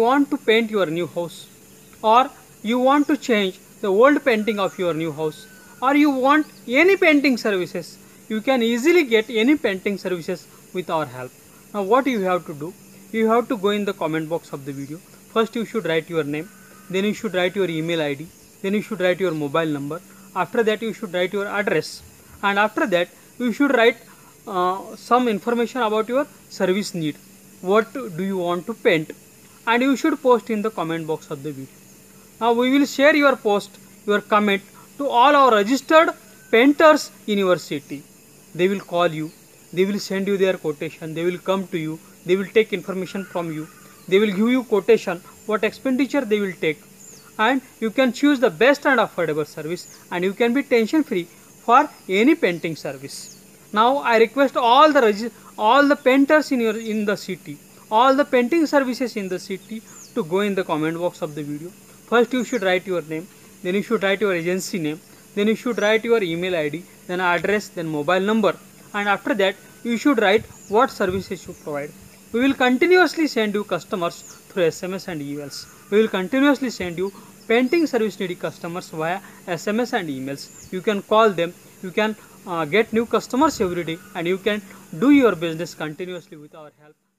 want to paint your new house, or you want to change the old painting of your new house, or you want any painting services, you can easily get any painting services with our help. Now what you have to do, you have to go in the comment box of the video. First you should write your name, then you should write your email ID, then you should write your mobile number. After that you should write your address, and after that you should write some information about your service need. What do you want to paint, and you should post in the comment box of the video. Now we will share your post, your comment to all our registered painters in your city. They will call you, they will send you their quotation, they will come to you, they will take information from you, they will give you quotation, what expenditure they will take, and you can choose the best and affordable service, and you can be tension free for any painting service. Now I request all the painters in the city, all the painting services in the city, to go in the comment box of the video. First you should write your name, then you should write your agency name, then you should write your email ID, then address, then mobile number, and after that you should write what services you provide. We will continuously send you customers through SMS and emails. We will continuously send you painting service needy customers via SMS and emails. You can call them, you can get new customers every day, and you can do your business continuously with our help.